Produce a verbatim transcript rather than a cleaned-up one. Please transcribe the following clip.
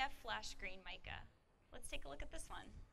F flash screen mica. Let's take a look at this one.